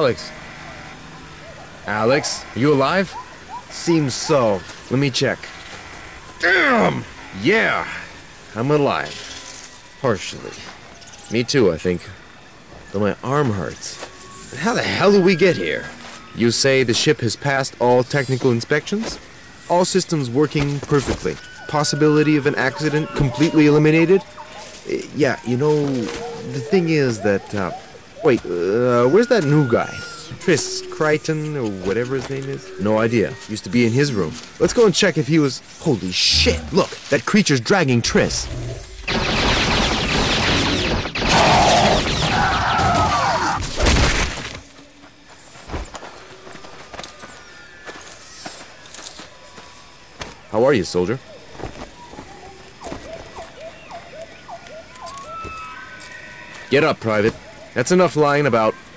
Alex. Alex, are you alive? Seems so. Let me check. Damn! Yeah, I'm alive. Partially. Me too, I think. Though my arm hurts. How the hell did we get here? You say the ship has passed all technical inspections? All systems working perfectly. Possibility of an accident completely eliminated? Yeah, you know, the thing is that, where's that new guy? Tris Crichton, or whatever his name is? No idea. Used to be in his room. Let's go and check if he was... Holy shit! Look, that creature's dragging Tris. How are you, soldier? Get up, Private. That's enough lying about.